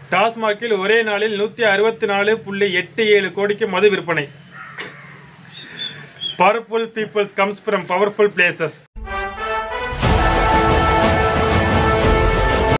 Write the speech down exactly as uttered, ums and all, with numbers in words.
டாஸ்மாகில் ஒரே நாளில் நூற்றி அறுபத்தி நாலு புள்ளி எட்டு ஏழு கோடிக்கு மது விற்பனை. Powerful peoples comes from powerful places.